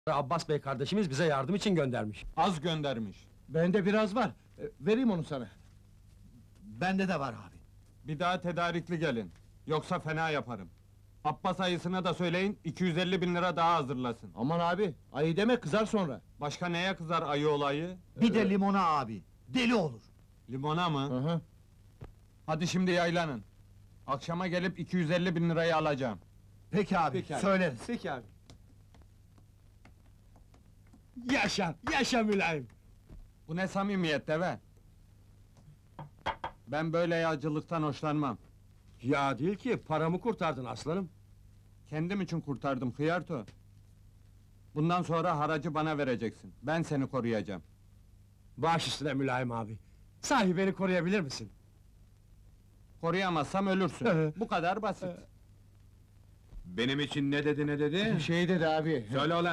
Abbas Bey kardeşimiz bize yardım için göndermiş. Az göndermiş. Bende biraz var. Vereyim onu sana. Bende de var abi. Bir daha tedarikli gelin. Yoksa fena yaparım. Abbas ayısına da söyleyin, 250 bin lira daha hazırlasın. Aman abi, ayı deme kızar sonra. Başka neye kızar ayı olayı? Bir de limona abi. Deli olur. Limona mı? Hı hı. Hadi şimdi yaylanın. Akşama gelip 250 bin lirayı alacağım. Peki abi, Peki abi. söyleriz. Peki abi. Yaşa, yaşa mülayim. Bu ne samimiyet deve? Ben böyle yağcılıktan hoşlanmam. Ya değil ki, paramı kurtardın aslanım. Kendim için kurtardım hıyarto. Bundan sonra haracı bana vereceksin. Ben seni koruyacağım. Baş üstüne mülayim abi. Sahi beni koruyabilir misin? Koruyamazsam ölürsün. Bu kadar basit. Benim için ne dedi? Şey dedi abi. Söyle ulan!